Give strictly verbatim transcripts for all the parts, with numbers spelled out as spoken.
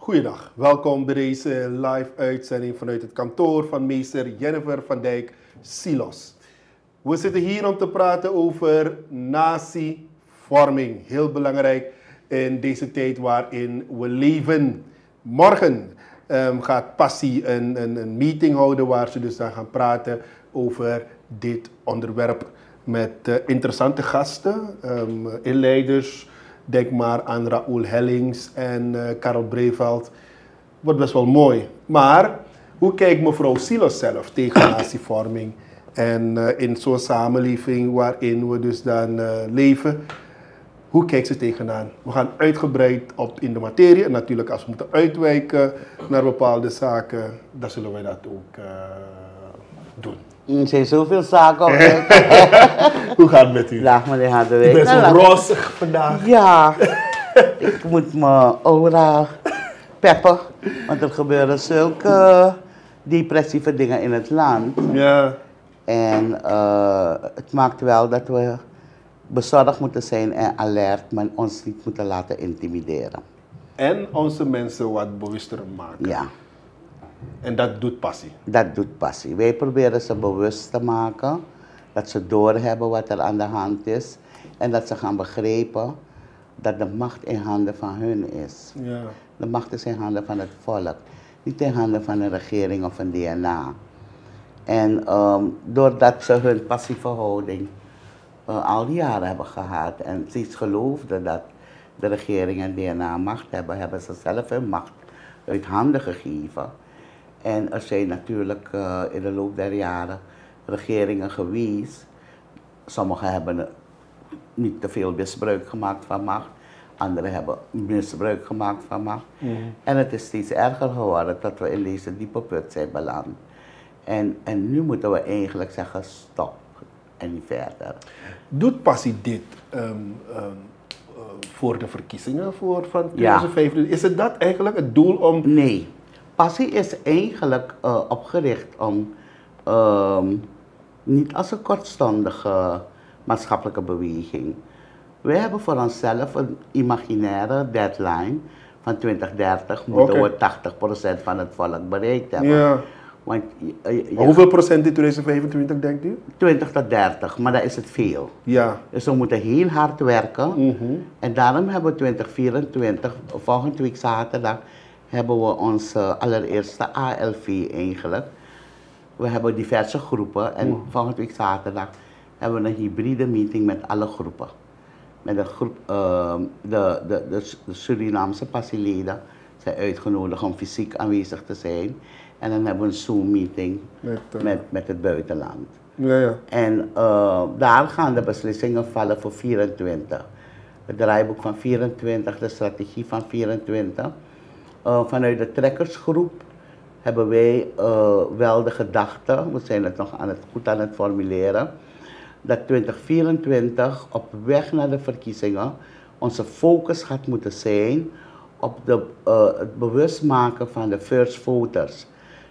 Goeiedag, welkom bij deze live uitzending vanuit het kantoor van meester Jennifer van Dijk, Silos. We zitten hier om te praten over natievorming. Heel belangrijk in deze tijd waarin we leven. Morgen um, gaat Passie een, een, een meeting houden waar ze dus dan gaan praten over dit onderwerp met uh, interessante gasten, um, inleiders. Denk maar aan Raoul Hellings en uh, Karel Breveld. Wordt best wel mooi. Maar hoe kijkt mevrouw Silos zelf tegen natievorming? En uh, in zo'n samenleving waarin we dus dan uh, leven, hoe kijkt ze tegenaan? We gaan uitgebreid op in de materie. En natuurlijk als we moeten uitwijken naar bepaalde zaken, dan zullen wij dat ook uh, doen. Er zijn zoveel zaken op. Hoe gaat het met u? Dag meneer Hadewijk. Ik ben zo nou, rozig vandaag. Ja, ik moet mijn aura peppen, want er gebeuren zulke depressieve dingen in het land. Ja. En uh, het maakt wel dat we bezorgd moeten zijn en alert, maar ons niet moeten laten intimideren. En onze mensen wat bewuster maken. Ja. En dat doet Passie. Dat doet Passie. Wij proberen ze bewust te maken, dat ze doorhebben wat er aan de hand is en dat ze gaan begrijpen dat de macht in handen van hun is. Ja. De macht is in handen van het volk, niet in handen van een regering of een D N A. En um, doordat ze hun passieve houding uh, al die jaren hebben gehad en steeds geloofden dat de regering en D N A macht hebben, hebben ze zelf hun macht uit handen gegeven. En er zijn natuurlijk uh, in de loop der jaren regeringen geweest. Sommigen hebben niet te veel misbruik gemaakt van macht. Anderen hebben misbruik gemaakt van macht. Mm-hmm. En het is steeds erger geworden dat we in deze diepe put zijn beland. En, en nu moeten we eigenlijk zeggen stop en niet verder. Doet Passie dit um, um, uh, voor de verkiezingen voor, van tweeduizend vijftien? Ja. Is het dat eigenlijk het doel om... Nee. Passie is eigenlijk uh, opgericht om, uh, niet als een kortstondige maatschappelijke beweging. Wij hebben voor onszelf een imaginaire deadline van twintig dertig moeten okay. we tachtig procent van het volk bereikt hebben. Ja. Want, uh, uh, hoeveel procent in tweeduizend vijfentwintig denkt u? twintig tot dertig, maar dat is het veel. Ja. Dus we moeten heel hard werken. Mm-hmm. En daarom hebben we twintig vierentwintig, volgende week zaterdag, hebben we onze allereerste A L V eigenlijk. We hebben diverse groepen en mm. volgende week zaterdag hebben we een hybride meeting met alle groepen. Met de groep, uh, de, de, de, de Surinaamse passieleden zijn uitgenodigd om fysiek aanwezig te zijn. En dan hebben we een Zoom-meeting met, uh... met, met het buitenland. Ja, ja. En uh, daar gaan de beslissingen vallen voor vierentwintig. Het draaiboek van vierentwintig, de strategie van vierentwintig. Uh, vanuit de trekkersgroep hebben wij uh, wel de gedachte, we zijn het nog aan het, goed aan het formuleren, dat twintig vierentwintig op weg naar de verkiezingen onze focus gaat moeten zijn op de, uh, het bewustmaken van de first voters.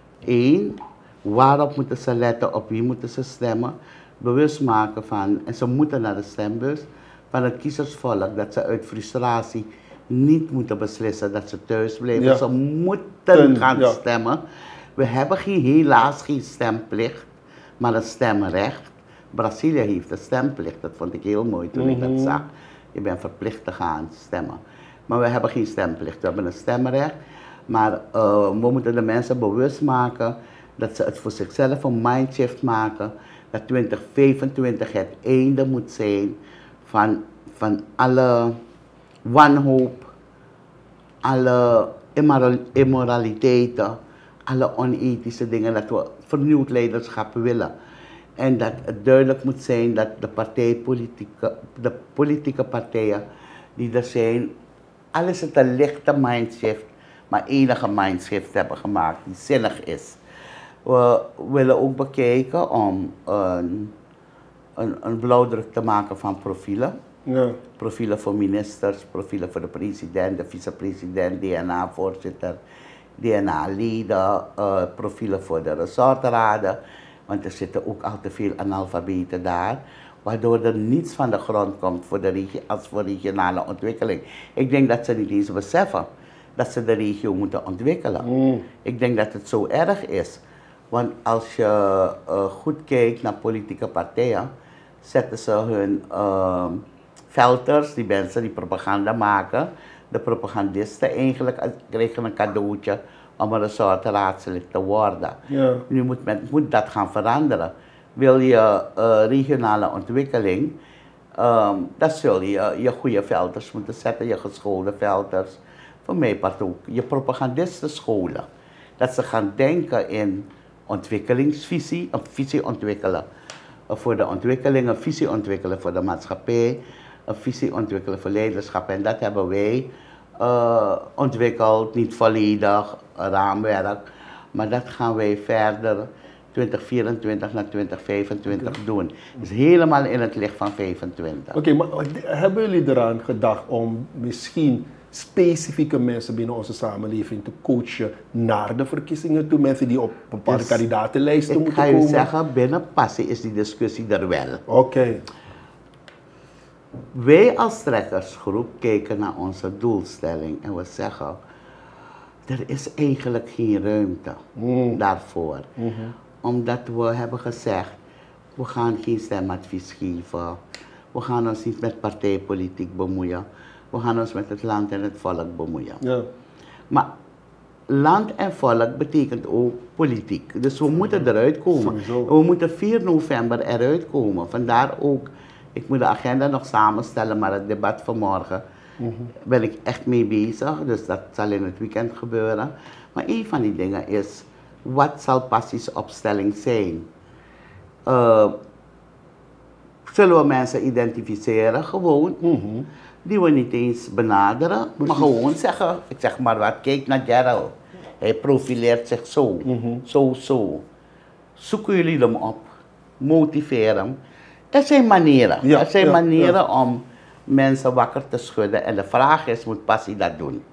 Eén, waarop moeten ze letten, op wie moeten ze stemmen, bewust maken van, en ze moeten naar de stembus, van het kiezersvolk, dat ze uit frustratie niet moeten beslissen dat ze thuis blijven. Ja. Ze moeten Ten, gaan ja. stemmen. We hebben geen, helaas geen stemplicht, maar een stemrecht. Brazilië heeft een stemplicht. Dat vond ik heel mooi toen mm-hmm. ik dat zag. Je bent verplicht te gaan stemmen. Maar we hebben geen stemplicht. We hebben een stemrecht. Maar uh, we moeten de mensen bewust maken dat ze het voor zichzelf een mindshift maken. Dat twintig vijfentwintig het einde moet zijn van, van alle wanhoop, alle immoraliteiten, alle onethische dingen, dat we vernieuwd leiderschap willen. En dat het duidelijk moet zijn dat de partijpolitieke, de politieke partijen die er zijn, al is het een lichte mindshift, maar enige mindshift hebben gemaakt die zinnig is. We willen ook bekijken om een, een, een blauwdruk te maken van profielen. Ja. Profielen voor ministers, profielen voor de president, de vicepresident, D N A-voorzitter, D N A-leden, uh, profielen voor de resortraden. Want er zitten ook al te veel analfabeten daar, waardoor er niets van de grond komt voor de regi- als voor regionale ontwikkeling. Ik denk dat ze niet eens beseffen dat ze de regio moeten ontwikkelen. Mm. Ik denk dat het zo erg is. Want als je uh, goed kijkt naar politieke partijen, zetten ze hun uh, filters, die mensen die propaganda maken, de propagandisten eigenlijk krijgen een cadeautje om een soort raadslid te worden. Ja. Nu moet, men, moet dat gaan veranderen. Wil je uh, regionale ontwikkeling, um, dan zul je je goede filters moeten zetten, je geschoolde filters. Voor mij part ook je propagandisten scholen. Dat ze gaan denken in ontwikkelingsvisie, een visie ontwikkelen voor de ontwikkeling, een visie ontwikkelen voor de maatschappij, een visie ontwikkelen voor leiderschap. En dat hebben wij uh, ontwikkeld, niet volledig, een raamwerk, maar dat gaan wij verder twintig vierentwintig naar twintig vijfentwintig okay. doen. Dus helemaal in het licht van vijfentwintig. Oké, okay, maar hebben jullie eraan gedacht om misschien specifieke mensen binnen onze samenleving te coachen naar de verkiezingen toe? Mensen die op bepaalde dus kandidatenlijsten moeten komen? Ik ga je zeggen, binnen Passie is die discussie er wel. Oké. Okay. Wij als trekkersgroep kijken naar onze doelstelling en we zeggen, er is eigenlijk geen ruimte mm. daarvoor. Mm-hmm. Omdat we hebben gezegd, we gaan geen stemadvies geven, we gaan ons niet met partijpolitiek bemoeien. We gaan ons met het land en het volk bemoeien. Ja. Maar land en volk betekent ook politiek. Dus we moeten eruit komen. Sowieso. We moeten vier november eruit komen. Vandaar ook, ik moet de agenda nog samenstellen, maar het debat van morgen mm-hmm. ben ik echt mee bezig. Dus dat zal in het weekend gebeuren. Maar een van die dingen is, wat zal Passie's opstelling zijn? Uh, zullen we mensen identificeren gewoon? Mm-hmm. Die we niet eens benaderen, maar gewoon zeggen, ik zeg maar wat, kijk naar Gerald. Hij profileert zich zo, mm-hmm. zo, zo. Zoeken jullie hem op, motiveer hem. Er zijn manieren, ja, er zijn ja, manieren ja. om mensen wakker te schudden. En de vraag is, moet Passie dat doen?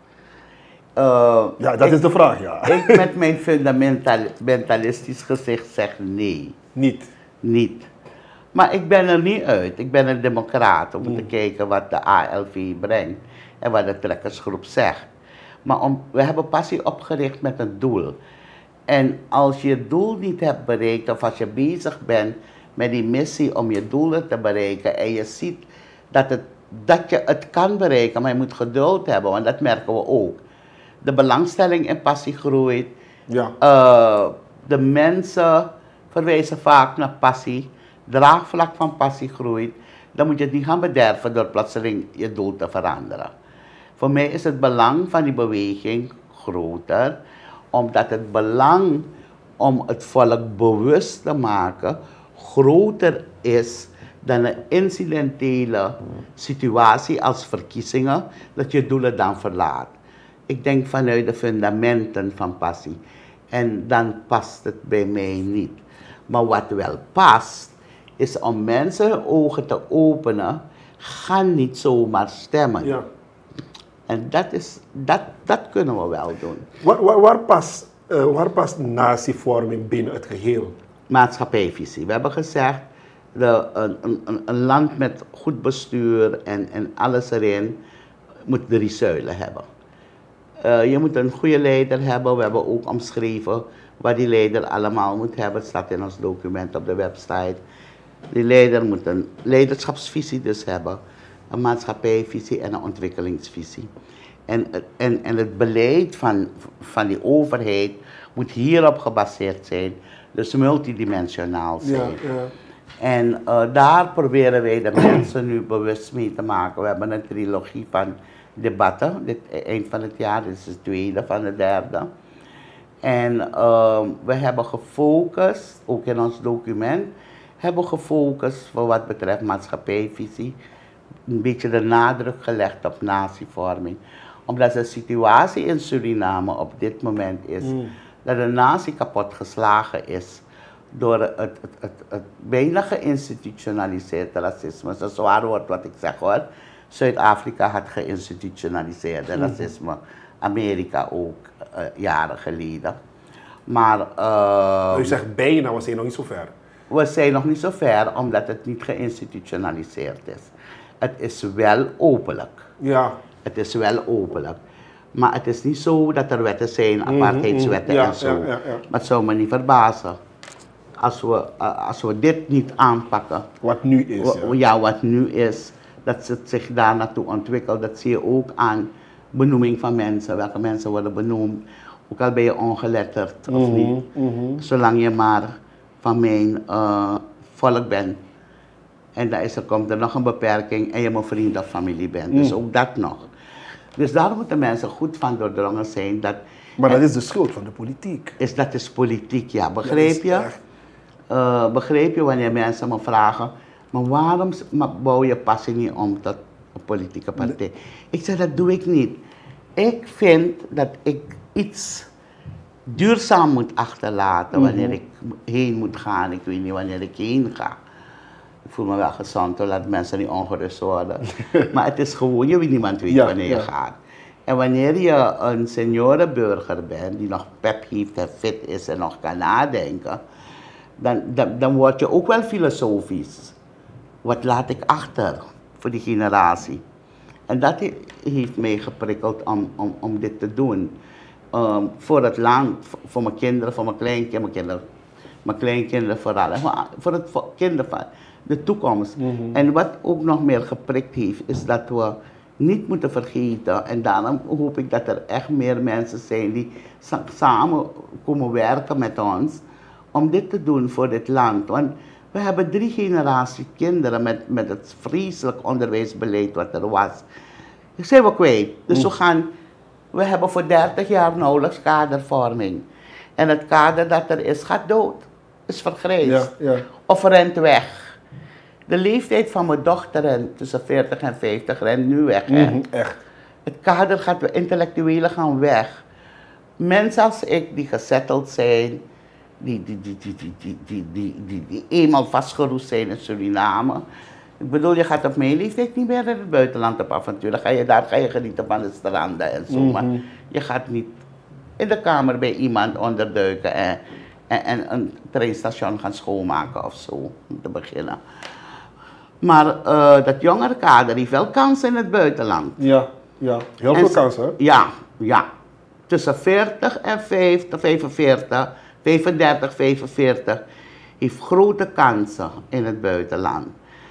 Uh, ja, dat ik, is de vraag, ja. Ik met mijn fundamentalistisch gezicht zeg nee. Niet? Niet. Maar ik ben er niet uit. Ik ben een democraat om mm. te kijken wat de A L V brengt en wat de trekkersgroep zegt. Maar om, we hebben Passie opgericht met een doel. En als je het doel niet hebt bereikt of als je bezig bent met die missie om je doelen te bereiken en je ziet dat, het, dat je het kan bereiken, maar je moet geduld hebben, want dat merken we ook. De belangstelling in Passie groeit. Ja. Uh, de mensen verwijzen vaak naar Passie. Draagvlak van Passie groeit, dan moet je het niet gaan bederven door plotseling je doel te veranderen. Voor mij is het belang van die beweging groter, omdat het belang om het volk bewust te maken groter is dan een incidentele situatie als verkiezingen, dat je doelen dan verlaat. Ik denk vanuit de fundamenten van Passie. En dan past het bij mij niet. Maar wat wel past, is om mensen hun ogen te openen, ga niet zomaar stemmen. Ja. En dat, is, dat, dat kunnen we wel doen. Waar, waar, waar, past, uh, waar past natievorming binnen het geheel? Maatschappijvisie. We hebben gezegd, de, een, een, een land met goed bestuur en, en alles erin moet drie zuilen hebben. Uh, je moet een goede leider hebben. We hebben ook omschreven wat die leider allemaal moet hebben. Het staat in ons document op de website. Die leider moet een leiderschapsvisie dus hebben, een maatschappijvisie en een ontwikkelingsvisie. En, en, en het beleid van, van die overheid moet hierop gebaseerd zijn, dus multidimensionaal zijn. Ja, ja. En uh, daar proberen wij de mensen nu bewust mee te maken. We hebben een trilogie van debatten, dit eind van het jaar, dit is het tweede van de derde. En uh, we hebben gefocust, ook in ons document, hebben gefocust voor wat betreft maatschappijvisie, een beetje de nadruk gelegd op natievorming. Omdat de situatie in Suriname op dit moment is, mm. dat de natie kapot geslagen is door het, het, het, het bijna geïnstitutionaliseerd racisme. Dat is een zwaar woord wat ik zeg hoor. Zuid-Afrika had geïnstitutionaliseerd mm. racisme, Amerika ook uh, jaren geleden. Maar... Uh, U zegt bijna, we zijn nog niet zo ver. We zijn nog niet zo ver, omdat het niet geïnstitutionaliseerd is. Het is wel openlijk. Ja. Het is wel openlijk. Maar het is niet zo dat er wetten zijn, apartheidswetten ja, en zo. ja, ja, ja. Maar het zou me niet verbazen als we, uh, als we dit niet aanpakken. Wat nu is. Ja. Ja. ja, wat nu is, dat het zich daar naartoe ontwikkelt. Dat zie je ook aan benoeming van mensen, welke mensen worden benoemd. Ook al ben je ongeletterd of Mhm, niet, mhm. zolang je maar van mijn uh, volk bent. En dan is er, komt er nog een beperking en je mijn vriend of familie bent. Dus ook dat nog. Dus daar moeten mensen goed van doordrongen zijn. Dat, Maar dat is de schuld van de politiek. is, dat is politiek, ja. Dat Begreep is je? echt- Uh, begreep je wanneer mensen me vragen, maar waarom s- ma- bouw je passie niet om tot een politieke partij? Ik zeg, dat doe ik niet. Ik vind dat ik iets duurzaam moet achterlaten wanneer ik heen moet gaan. Ik weet niet wanneer ik heen ga. Ik voel me wel gezond, hoor, laat mensen niet ongerust worden. Maar het is gewoon, je weet niemand weet Ja, wanneer ja. je gaat. En wanneer je een seniorenburger bent, die nog pep heeft en fit is en nog kan nadenken, dan, dan, dan word je ook wel filosofisch. Wat laat ik achter voor die generatie? En dat he- heeft mij geprikkeld om, om, om dit te doen. Um, voor het land, voor, voor mijn kinderen, voor mijn kleinkinderen, mijn, kinderen, mijn kleinkinderen vooral. En voor, voor het voor kinderen van de toekomst. Mhm. En wat ook nog meer geprikt heeft, is dat we niet moeten vergeten. En daarom hoop ik dat er echt meer mensen zijn die sa- samen komen werken met ons. Om dit te doen voor dit land. Want we hebben drie generaties kinderen met, met het vreselijk onderwijsbeleid wat er was. Dat zijn we kwijt. Dus we gaan, we hebben voor dertig jaar nauwelijks kadervorming. En het kader dat er is, gaat dood. Is vergrijsd. Ja, ja. Of rent weg. De leeftijd van mijn dochter rent tussen veertig en vijftig rent nu weg. Hè? Mhm, echt. Het kader gaat, de intellectuelen gaan weg. Mensen als ik die gezetteld zijn, die, die, die, die, die, die, die, die, die, die eenmaal vastgeroest zijn in Suriname. Ik bedoel, je gaat op mijn leeftijd niet meer in het buitenland op avontuur. Dan ga je daar ga je genieten van de stranden en zo. Maar je gaat niet in de kamer bij iemand onderduiken en, en, en een treinstation gaan schoonmaken of zo, om te beginnen. Maar uh, dat jongere kader heeft wel kansen in het buitenland. Ja, ja. Heel En veel s- kansen. Hè? Ja, ja. Tussen veertig en vijftig, vijfenveertig, vijfendertig, vijfenveertig heeft grote kansen in het buitenland.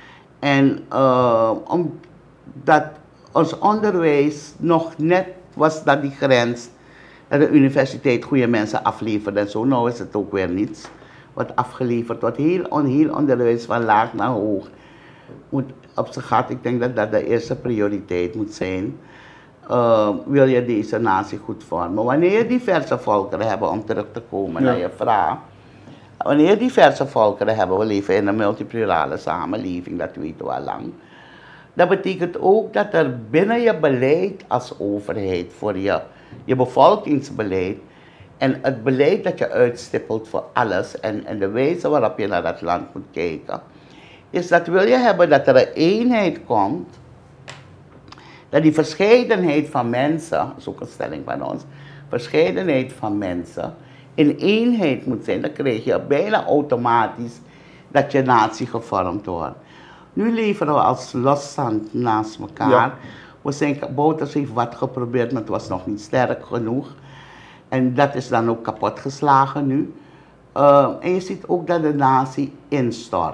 En uh, omdat ons onderwijs nog net was dat die grens dat de universiteit goede mensen afleverde en zo, nou is het ook weer niets wat afgeleverd wordt. Heel, on, heel onderwijs van laag naar hoog moet op zijn gat. Ik denk dat dat de eerste prioriteit moet zijn. Uh, wil je deze natie goed vormen. Wanneer je diverse volkeren hebben, om terug te komen Ja. naar je vraag. Wanneer je diverse volkeren hebben, we leven in een multiplurale samenleving, dat weten we al lang. Dat betekent ook dat er binnen je beleid als overheid, voor je, je bevolkingsbeleid, en het beleid dat je uitstippelt voor alles en, en de wijze waarop je naar dat land moet kijken, is dat wil je hebben dat er een eenheid komt, dat die verscheidenheid van mensen, dat is ook een stelling van ons, verscheidenheid van mensen in eenheid moet zijn, dan krijg je bijna automatisch dat je natie gevormd wordt. Nu leven we als loszand naast elkaar. Ja. We zijn, Bouters heeft wat geprobeerd, maar het was nog niet sterk genoeg. En dat is dan ook kapotgeslagen nu. Uh, en je ziet ook dat de natie instort.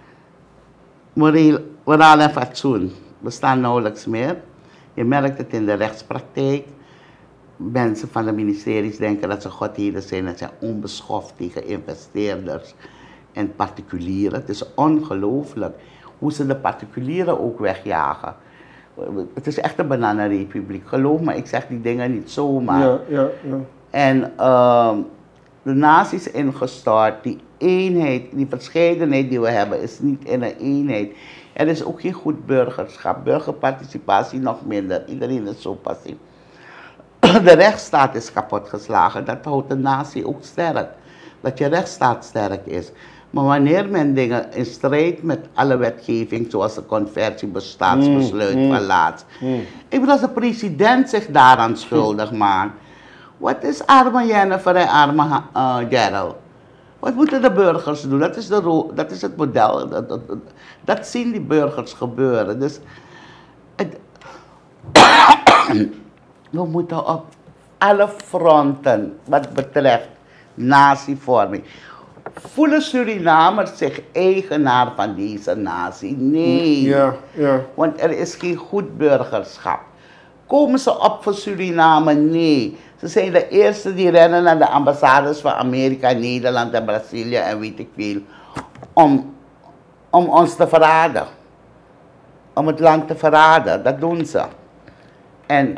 Moreel, moraal en fatsoen bestaan nauwelijks meer. Je merkt het in de rechtspraktijk. Mensen van de ministeries denken dat ze godheden zijn. Dat zijn onbeschoft tegen investeerders en particulieren. Het is ongelooflijk hoe ze de particulieren ook wegjagen. Het is echt een bananenrepubliek. Geloof me, ik zeg die dingen niet zomaar. Ja, ja, ja. En uh, de natie is ingestort. Die eenheid, die verscheidenheid die we hebben, is niet in een eenheid. Er is ook geen goed burgerschap. Burgerparticipatie nog minder. Iedereen is zo passief. De rechtsstaat is kapotgeslagen. Dat houdt de natie ook sterk. Dat je rechtsstaat sterk is. Maar wanneer men dingen in strijd met alle wetgeving, zoals de conversiebestaatsbesluit Mm, mm, van laatst. mm. Ik bedoel, als de president zich daaraan schuldig maakt. Wat is arme Jennifer en arme uh, Gerald? Wat moeten de burgers doen? Dat is, de ro- dat is het model. Dat, dat, dat, dat zien die burgers gebeuren. Dus het, we moeten op alle fronten, wat betreft natievorming. Voelen Surinamers zich eigenaar van deze natie? Nee. Ja, ja. Want er is geen goed burgerschap. Komen ze op voor Suriname? Nee. Ze zijn de eerste die rennen naar de ambassades van Amerika, Nederland en Brazilië en weet ik veel. Om, om ons te verraden. Om het land te verraden. Dat doen ze. En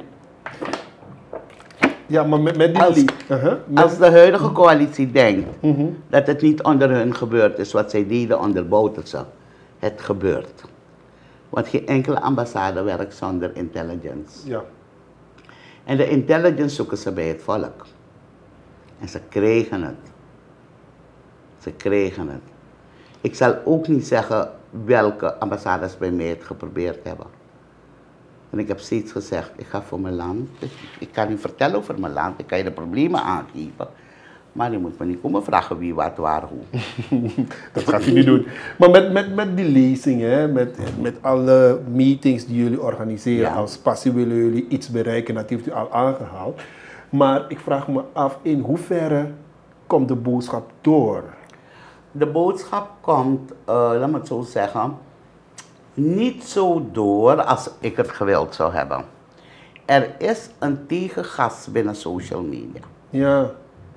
Ja, maar met, met die... Als- Uh-huh, met- als de huidige coalitie denkt Mhm. dat het niet onder hun gebeurd is wat zij deden onder Bouterse, het gebeurt. Want geen enkele ambassade werkt zonder intelligence. Ja. En de intelligence zoeken ze bij het volk. En ze kregen het. Ze kregen het. Ik zal ook niet zeggen welke ambassades bij mij het geprobeerd hebben. En ik heb steeds gezegd, ik ga voor mijn land. Ik, ik kan niet vertellen over mijn land, ik kan je de problemen aangeven. Maar je moet me niet komen vragen wie, wat, waar, hoe. Dat gaat u niet doen. Maar met, met, met die lezingen, met, met alle meetings die jullie organiseren, Ja. als passie willen jullie iets bereiken, dat heeft u al aangehaald. Maar ik vraag me af, in hoeverre komt de boodschap door? De boodschap komt, uh, laat me het zo zeggen, niet zo door als ik het gewild zou hebben. Er is een tegengas binnen social media. Ja.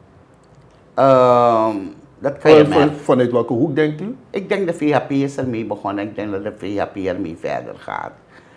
Ehm, dat kan je Van, van, merken. vanuit welke hoek denkt u? Ik denk de V H P is ermee begonnen. Ik denk dat de V H P ermee verder gaat.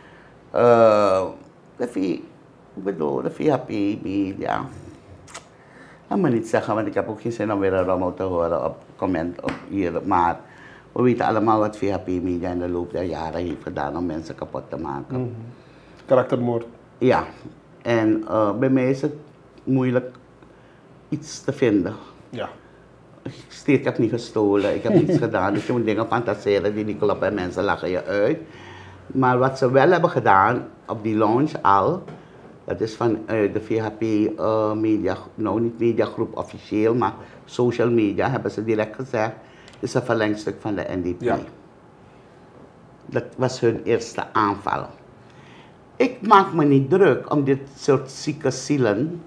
Uh, de V, ik bedoel, de V H P media. Laat me niet zeggen, want ik heb ook geen zin om weer een rommel te horen op comment op hier. Maar we weten allemaal wat V H P media in de loop der jaren heeft gedaan om mensen kapot te maken. Mhm. Karaktermoord. Ja, en uh, bij mij is het moeilijk iets te vinden. Ja. Ik heb niet gestolen, ik heb niets gedaan. Dus je moet dingen fantaseren die niet kloppen en mensen lachen je uit. Maar wat ze wel hebben gedaan op die launch al, dat is van uh, de V H P uh, media, nou niet mediagroep officieel, maar social media, hebben ze direct gezegd, is een verlengstuk van de N D P. Ja. Dat was hun eerste aanval. Ik maak me niet druk om dit soort zieke zielen,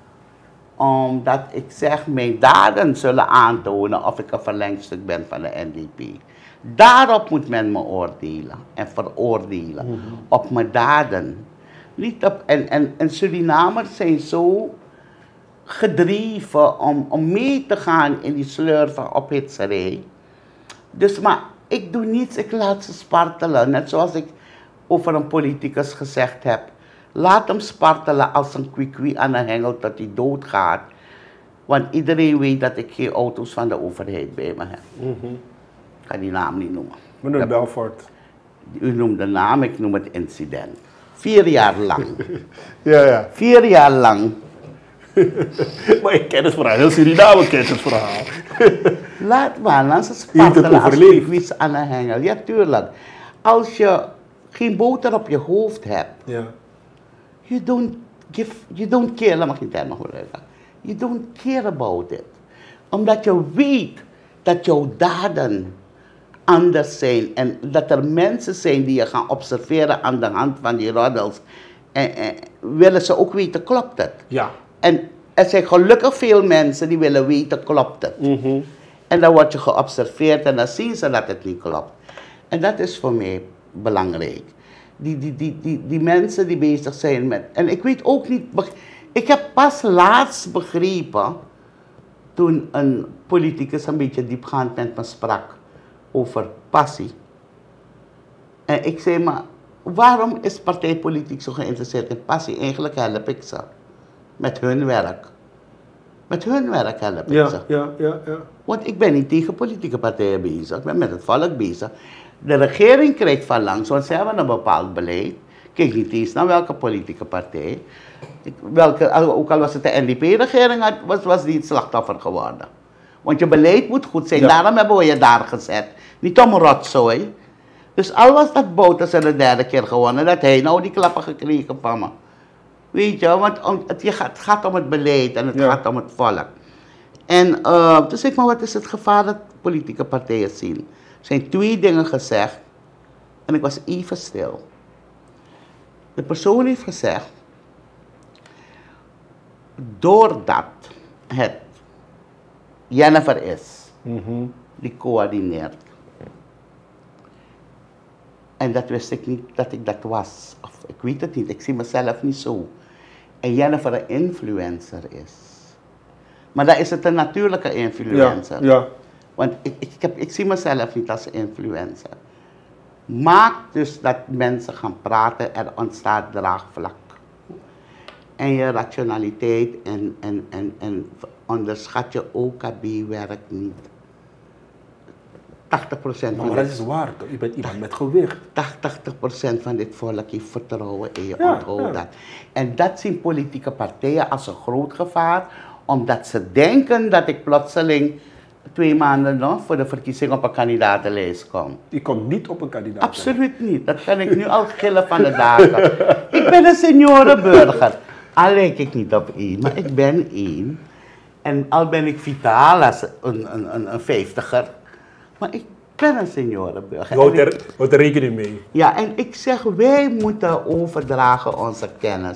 omdat ik zeg, mijn daden zullen aantonen of ik een verlengstuk ben van de N D P. Daarop moet men me oordelen en veroordelen. Mm-hmm. Op mijn daden. Niet op, en, en, en Surinamers zijn zo gedreven om, om mee te gaan in die sleur van ophitserij. Dus maar ik doe niets, ik laat ze spartelen. Net zoals ik over een politicus gezegd heb. Laat hem spartelen als een kwikwie aan een hengel tot hij doodgaat. Want iedereen weet dat ik geen auto's van de overheid bij me heb. Mm-hmm. Ik ga die naam niet noemen. Meneer Belfort. U noemt de naam, ik noem het incident. Vier jaar lang. Ja, ja. Vier jaar lang. Maar ik ken het verhaal. Heel Suriname kent het verhaal. Laat maar, laat ze Je hebt het spartelen als overleefd. kwikwies aan een hengel. Ja, tuurlijk. Als je geen boter op je hoofd hebt, Ja. you don't give, you don't care, laat me geen termen gebruiken. You don't care about it. Omdat je weet dat jouw daden anders zijn en dat er mensen zijn die je gaan observeren aan de hand van die roddels. En, en willen ze ook weten, klopt het? Ja. En er zijn gelukkig veel mensen die willen weten, klopt het? Mm-hmm. En dan word je geobserveerd en dan zien ze dat het niet klopt. En dat is voor mij belangrijk. Die, die, die, die, die mensen die bezig zijn met... En ik weet ook niet... Ik heb pas laatst begrepen, toen een politicus een beetje diepgaand met me sprak over passie. En ik zei, maar waarom is partijpolitiek zo geïnteresseerd in passie? Eigenlijk help ik ze. Met hun werk. Met hun werk help ik Ja, ze. ja, ja, ja. Want ik ben niet tegen politieke partijen bezig, ik ben met het volk bezig. De regering krijgt van langs, want ze hebben een bepaald beleid. Kijk niet eens naar welke politieke partij. Ik- Welke, ook al was het de N D P-regering, had- was, was die het slachtoffer geworden. Want je beleid moet goed zijn, Ja. daarom hebben we je daar gezet. Niet om rotzooi. Dus al was dat Bouterse de derde keer gewonnen, dat hij nou die klappen gekregen van me. Weet je, want om, het, je gaat, het gaat om het beleid en het Ja. gaat om het volk. En uh, toen zei ik, maar wat is het gevaar dat politieke partijen zien? Er zijn twee dingen gezegd en ik was even stil. De persoon heeft gezegd, doordat het Jennifer is, Mhm. die coördineert. En dat wist ik niet dat ik dat was. Of ik weet het niet, ik zie mezelf niet zo. En Jennifer een influencer is. Maar dan is het een natuurlijke Ja, influencer. ja. Want ik, ik, ik, heb, ik zie mezelf niet als influencer. Maak dus dat mensen gaan praten, er ontstaat draagvlak. En je rationaliteit en, en, en, en onderschat je O K B-werk niet. tachtig procent Maar, van maar dit, dat is waar, toch? Je bent iemand met gewicht. tachtig procent van dit volk heeft vertrouwen in je, Ja, onthoud ja. dat. En dat zien politieke partijen als een groot gevaar, omdat ze denken dat ik plotseling twee maanden nog voor de verkiezing op een kandidatenlijst kom. Je komt niet op een kandidaat. Absoluut niet. Dat kan ik nu al gillen van de daken. Ik ben een seniorenburger. Al lijk ik niet op één, maar ik ben één. En al ben ik vitaal als een, een, een, een vijftiger. Maar ik ben een seniorenburger. Houd En ik- er, houd er rekening mee. Ja, en ik zeg, wij moeten overdragen onze kennis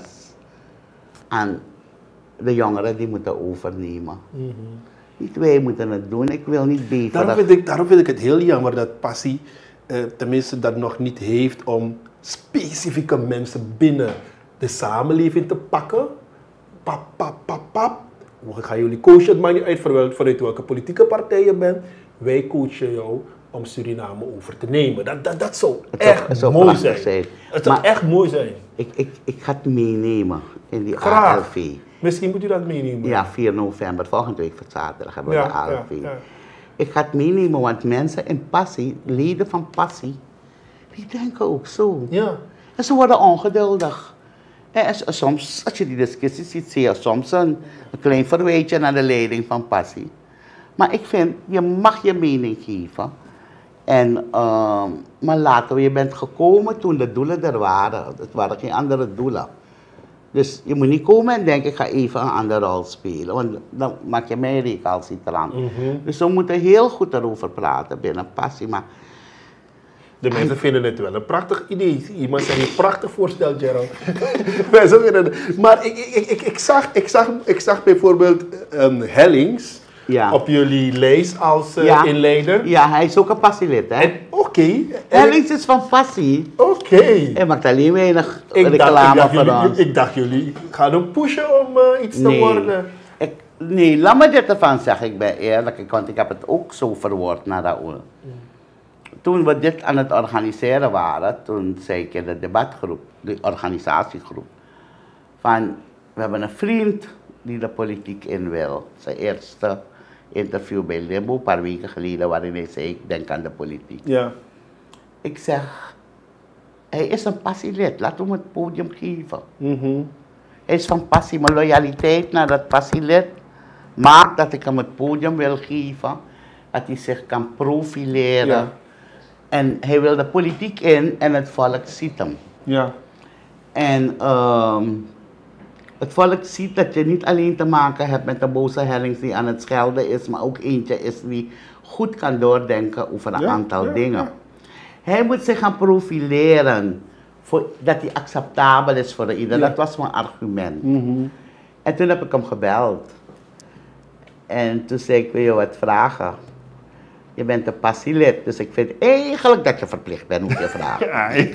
aan de jongeren die moeten overnemen. Niet wij moeten het doen. Ik wil niet beter. Daarom vind, ik, daarom vind ik het heel jammer dat Passie eh, tenminste dat nog niet heeft om specifieke mensen binnen de samenleving te pakken. Pap, pap, pap, pap. We gaan jullie coachen, het maakt niet uit voor wel- vanuit welke politieke partij je bent. Wij coachen jou om Suriname over te nemen. Dat, dat, dat zou Het zou- echt het zou mooi prachtig zijn. zijn. Het zou Maar- echt mooi zijn. Ik, ik, ik ga het meenemen in die Graag. A L V. Misschien moet u dat meenemen. Ja, vier november, volgende week voor zaterdag hebben we Ja, de A L V. ja, ja. Ik ga het meenemen, want mensen in Passie, leden van Passie, die denken ook zo. Ja. En ze worden ongeduldig. En s- soms, als je die discussie ziet, zie je soms een, een klein verwijtje naar de leiding van Passie. Maar ik vind, je mag je mening geven. En, ehm, maar later, je bent gekomen toen de doelen er waren. Het waren geen andere doelen. Dus je moet niet komen en denken, ik ga even een andere rol spelen. Want dan maak je mij recalcitrant. Mhm. Dus we moeten heel goed erover praten binnen Passie. Maar De mensen vinden het wel een prachtig idee. Iemand zei een prachtig voorstel, Gerald. Mensen vinden het. Maar ik, ik, ik, ik, zag, ik, zag, ik zag bijvoorbeeld um, Hellings Ja. op jullie lijst als uh, Ja. inleider. ja, hij is ook een passielid, hè? En Oké. en- Hellings is van Passie. Oké. Hij maakt alleen weinig Ik dacht, ik, reclame dacht voor jullie, ons. ik dacht jullie gaan hem pushen om uh, iets te Nee. worden. Ik, nee, laat me dit ervan zeggen, ik ben eerlijk, want ik heb het ook zo verwoord naar Raoul. Toen we dit aan het organiseren waren, toen zei ik in de debatgroep, de organisatiegroep, van we hebben een vriend die de politiek in wil. Zijn eerste interview bij Limbo, een paar weken geleden, waarin hij zei, ik denk aan de politiek. Ja. Ik zeg, hij is een passielid, laat hem het podium geven. Mhm. Hij is van passie, mijn loyaliteit naar dat passielid maakt dat ik hem het podium wil geven, dat hij zich kan profileren. Ja. En hij wil de politiek in en het volk ziet hem. Ja. En ehm, het volk ziet dat je niet alleen te maken hebt met een boze Hellings die aan het schelden is, maar ook eentje is die goed kan doordenken over een Ja, aantal ja, dingen. ja. Hij moet zich gaan profileren, voor, dat hij acceptabel is voor iedereen. Ja. Dat was mijn argument. Mhm. En toen heb ik hem gebeld. En toen zei ik, wil je wat vragen? Je bent een passielid, dus ik vind eigenlijk dat je verplicht bent om je vragen.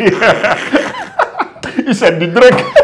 Je zet die druk.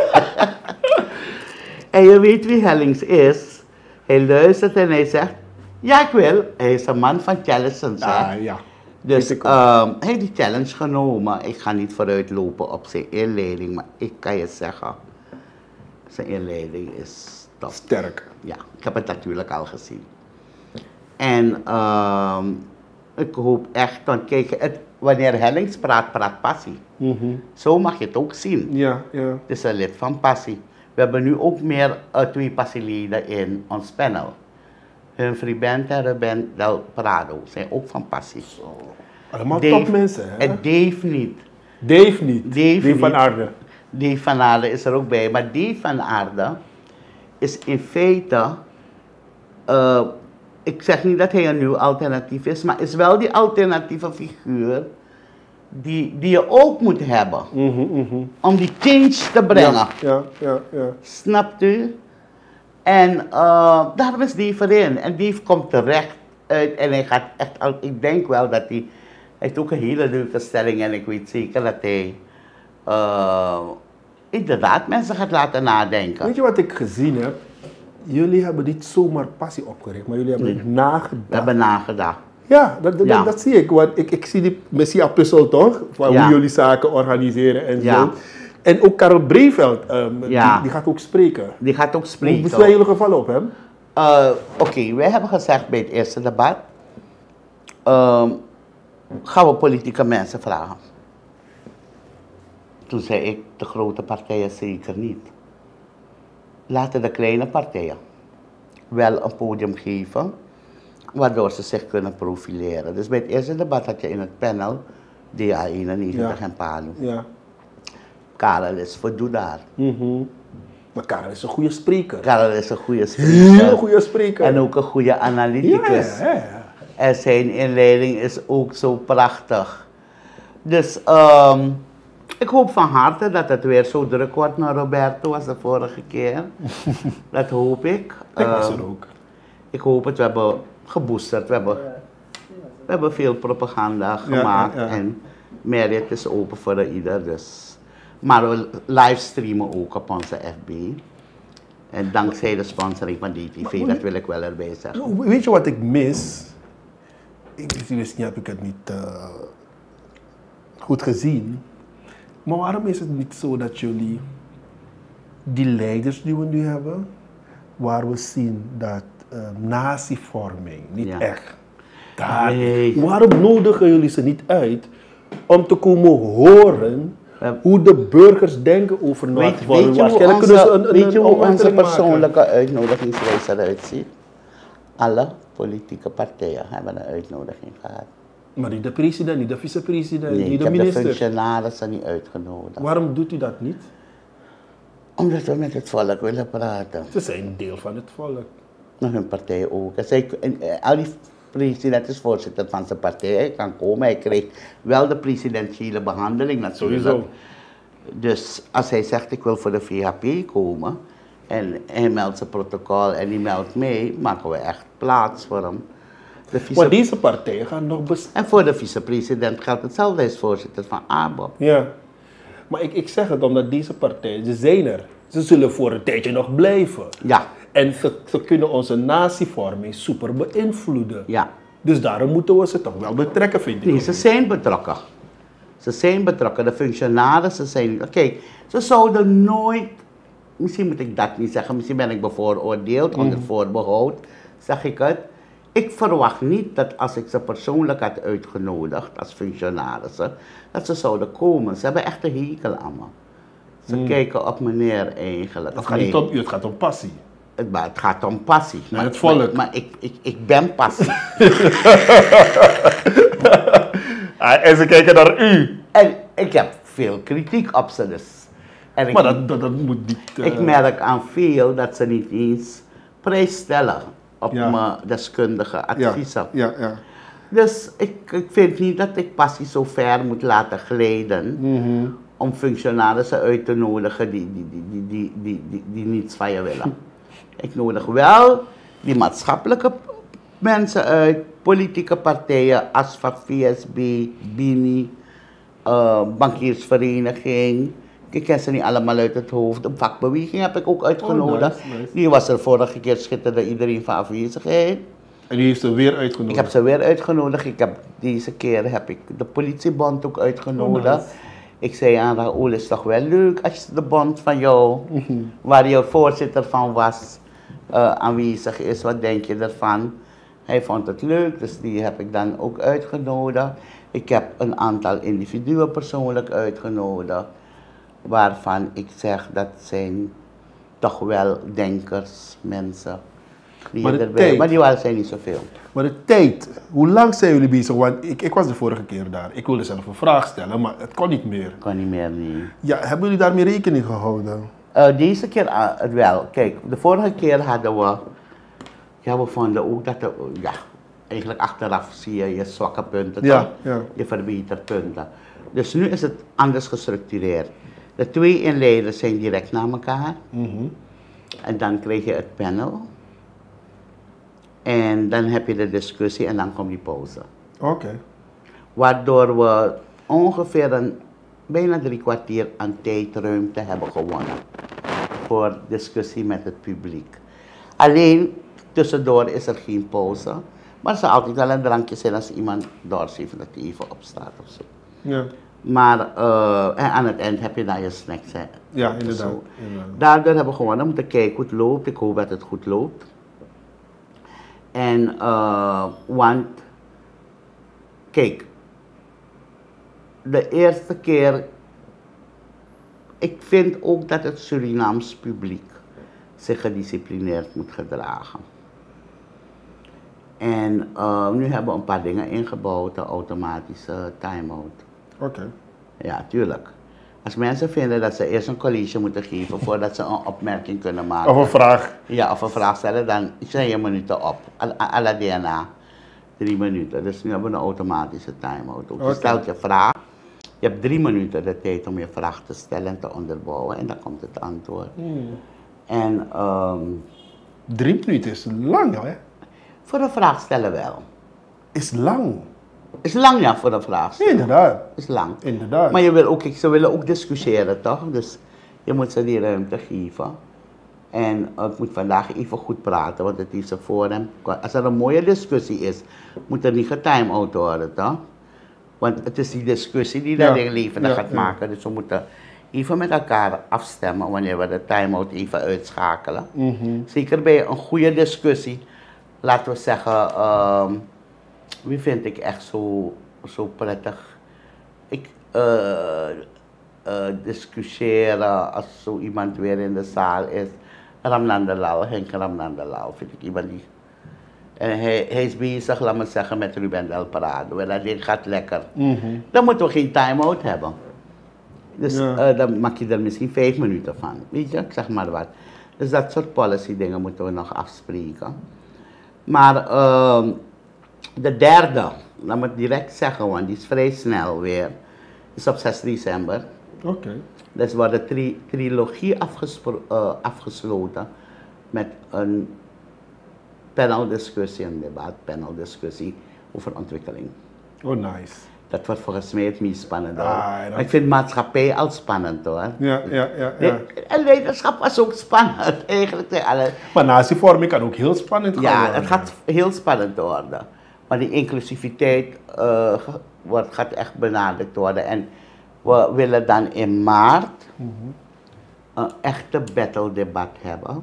En je weet wie Hellings is. Hij luistert en hij zegt, ja ik wil. Hij is een man van challenges. hè. Ah, ja. Dus Weet ik ehm, hij heeft die challenge genomen. Ik ga niet vooruitlopen op zijn inleiding, maar ik kan je zeggen, zijn inleiding is top. Sterk. Ja, ik heb het natuurlijk al gezien. En ehm, ik hoop echt, want kijk, het, wanneer Hellings praat, praat Passie. Mhm. Zo mag je het ook zien. Ja, ja. Het is een lid van Passie. We hebben nu ook meer uh, twee passieleden in ons panel. Humphrey Bent en Ruben Del Prado zijn ook van Passie. Allemaal Dave- topmensen, hè? En Dave niet. Dave niet. Dave Dave van niet. Aarde. Dave van Aarde is er ook bij. Maar Dave van Aarde is in feite, uh, ik zeg niet dat hij een nieuw alternatief is, maar is wel die alternatieve figuur die, die je ook moet hebben Mhm, mhm. om die change te brengen. Ja, ja, ja, ja. Snapt u? En uh, daarom is Dave erin. En Dave komt terecht uit en hij gaat echt, al, ik denk wel dat hij, hij heeft ook een hele leuke stelling en ik weet zeker dat hij uh, inderdaad mensen gaat laten nadenken. Weet je wat ik gezien heb? Jullie hebben niet zomaar passie opgericht, maar jullie hebben Nee. nagedacht. We hebben nagedacht. Ja, dat, dat, Ja. dat zie ik. Want ik, ik zie die Messia-puzzel toch? Van Ja. hoe jullie zaken organiseren en Ja. zo. En ook Karel Breveld, um, Ja. die, die gaat ook spreken. Die gaat ook Hoe spreken. zijn jullie gevallen op hem? Uh, Oké, okay, wij hebben gezegd bij het eerste debat, um, gaan we politieke mensen vragen. Toen zei ik, de grote partijen zeker niet. Laten de kleine partijen wel een podium geven, waardoor ze zich kunnen profileren. Dus bij het eerste debat had je in het panel D A eenennegentig Ja. en Palu. Ja. Karel is voldoende daar. Mm-hmm. Maar Karel is een goede spreker. Karel is een goede Heel spreker goede spreker. en ook een goede ja, analyticus. ja, ja. En zijn inleiding is ook zo prachtig. Dus um, ik hoop van harte dat het weer zo druk wordt naar Roberto als de vorige keer. Dat hoop ik. Ik was Um, er ook. Ik hoop het. We hebben geboosterd. We hebben, we hebben veel propaganda gemaakt. ja, ja. En Merit is open voor ieder. Dus. Maar we livestreamen ook op onze F B. En dankzij de sponsoring van D T V, dat wil ik wel erbij zeggen. Weet je wat ik mis? Ik wist niet, heb ik het niet uh, goed gezien. Maar waarom is het niet zo dat jullie die leiders die we nu hebben, waar we zien dat uh, natievorming niet Ja. echt daar is. Nee. Waarom nodigen jullie ze niet uit om te komen horen Ja. hoe de burgers denken over Weet, natievorming? weet je hoe Waarschijnlijk onze, kunnen ze een, een, weet je een hoe onze omwenteling maken. persoonlijke uitnodigingslijst eruit ziet? Alle politieke partijen hebben een uitnodiging gehad. Maar niet de president, niet de vicepresident, Nee, niet ik de heb de minister. functionarissen niet uitgenodigd. Waarom doet u dat niet? Omdat we met het volk willen praten. Ze zijn deel van het volk. Nog hun partij ook. En zij, en, eh, al die president is voorzitter van zijn partij. Hij kan komen, hij krijgt wel de presidentiële behandeling natuurlijk. Sowieso. Dus als hij zegt ik wil voor de V H P komen en hij meldt zijn protocol en die meldt mee, maken we echt plaats voor hem. De vice- Maar deze partijen gaan nog bes... En voor de vicepresident geldt hetzelfde, hij is voorzitter van A B O. Ja. Maar ik, ik zeg het omdat deze partijen, ze zijn er. Ze zullen voor een tijdje nog blijven. Ja, En ze, ze kunnen onze natievorming super beïnvloeden. ja. Dus daarom moeten we ze toch wel betrekken, vind ik. Nee, ze zijn betrokken. Ze zijn betrokken, de functionarissen zijn... Kijk, ze zouden nooit... Misschien moet ik dat niet zeggen, misschien ben ik bevooroordeeld, onder voorbehoud, zeg ik het. Ik verwacht niet dat als ik ze persoonlijk had uitgenodigd als functionarissen, dat ze zouden komen. Ze hebben echt een hekel aan me. Ze kijken op meneer eigenlijk. Het Of gaat nee, niet om u, het gaat om passie. het, maar het gaat om passie. Naar Maar, het volk. maar, maar ik, ik, ik ben passie. Ah, en ze kijken naar u. En ik heb veel kritiek op ze dus. En ik, Maar dat, dat, dat moet niet... eh, ik merk aan veel dat ze niet eens prijs stellen op Ja. mijn deskundige ja, adviezen. ja, ja. Dus ik, ik vind niet dat ik passie zo ver moet laten glijden Mhm. om functionarissen uit te nodigen die, die, die, die, die, die, die, die niets van je willen. Ik nodig wel die maatschappelijke mensen uit, politieke partijen, ASFA, V S B, BINI, uh, bankiersvereniging. Ik ken ze niet allemaal uit het hoofd. De vakbeweging heb ik ook uitgenodigd. Oh, nice, nice. Die was er vorige keer, schitterde iedereen van afwezigheid. En u heeft ze weer Ik uitgenodigd. heb ze weer uitgenodigd. Ik heb, deze keer heb ik de politiebond ook uitgenodigd. Oh, nice. Ik zei aan Raoul, is toch wel leuk als de bond van jou, waar je voorzitter van was, uh, aanwezig is. Wat denk je ervan? Hij vond het leuk, dus die heb ik dan ook uitgenodigd. Ik heb een aantal individuen persoonlijk uitgenodigd, waarvan ik zeg dat zijn toch wel denkers, mensen. Die Maar de erbij, tijd- maar die waren zijn niet zoveel. Maar de tijd, hoe lang zijn jullie bezig? Want ik, ik was de vorige keer daar. Ik wilde zelf een vraag stellen, maar het kon niet meer. Kan niet meer, niet. Ja, hebben jullie daarmee rekening gehouden? Uh, deze keer uh, het wel. Kijk, de vorige keer hadden we, ja, we vonden ook dat, er, ja, eigenlijk achteraf zie je je zwakke punten, Ja, toch? ja. Je verbeterpunten. Dus nu is het anders gestructureerd. De twee inleiders zijn direct na elkaar. Mhm. En dan krijg je het panel. En dan heb je de discussie en dan komt die pauze. Oké. Okay. Waardoor we ongeveer een, bijna drie kwartier aan tijdruimte hebben gewonnen. Voor discussie met het publiek. Alleen, tussendoor is er geen pauze. Maar er zal altijd wel een drankje zijn als iemand doorziet dat hij even opstaat of zo. Ja. Maar uh, en aan het eind heb je dan je snacks. Hè. Ja, inderdaad. inderdaad. Daardoor hebben we gewoon dan moeten kijken hoe het loopt. Ik hoop dat het goed loopt. En, uh, want, kijk, de eerste keer, ik vind ook dat het Surinaams publiek zich gedisciplineerd moet gedragen. En uh, nu hebben we een paar dingen ingebouwd, de automatische time-out. Oké. Okay. Ja, tuurlijk. Als mensen vinden dat ze eerst een college moeten geven voordat ze een opmerking kunnen maken. Of een vraag. Ja, of een vraag stellen, dan zijn je minuten op. À la D N A. Drie minuten. Dus nu hebben we een automatische time-out. Okay. Je stelt je vraag. Je hebt drie minuten de tijd om je vraag te stellen en te onderbouwen. En dan komt het antwoord. Hmm. En, um, drie minuten is lang, hè? Voor een vraag stellen wel. Is lang. Is lang, ja, voor een vraag stellen. Inderdaad. Is lang. Inderdaad. Maar je wil ook, ze willen ook discussiëren, toch? Dus je moet ze die ruimte geven. En uh, ik moet vandaag even goed praten, want het is er voor hem. Als er een mooie discussie is, moet er niet getime-out worden, toch? Want het is die discussie die dat ja. levende ja, gaat ja. maken. Dus we moeten even met elkaar afstemmen wanneer we de time-out even uitschakelen. Mm-hmm. Zeker bij een goede discussie, laten we zeggen, um, wie vind ik echt zo, zo prettig? Ik uh, uh, discussiëren als zo iemand weer in de zaal is. Ramnan Dalal, Henk Ramnan Dalal, vind ik iemand die. En hij, hij is bezig, laat me zeggen, met Ruben Del Prado. En dat ding gaat lekker. Mm-hmm. Dan moeten we geen time-out hebben. Dus ja. uh, dan maak je er misschien vijf minuten van. Weet je, ik zeg maar wat. Dus dat soort policy dingen moeten we nog afspreken. Maar uh, de derde, laat me het direct zeggen, want die is vrij snel weer. Is op zes december. Oké. Okay. Dus wordt de tri trilogie uh, afgesloten met een paneldiscussie, een debat, paneldiscussie over ontwikkeling. Oh, nice. Dat wordt volgens mij het meest spannend. Ah, dat... Maar ik vind maatschappij al spannend hoor. Ja, ja, ja. ja. En leiderschap was ook spannend eigenlijk. Alle... Maar natievorming kan ook heel spannend worden. Ja, het gaat heel spannend worden. Maar die inclusiviteit uh, wordt, gaat echt benadrukt worden. En we willen dan in maart mm-hmm. een echte battle debat hebben.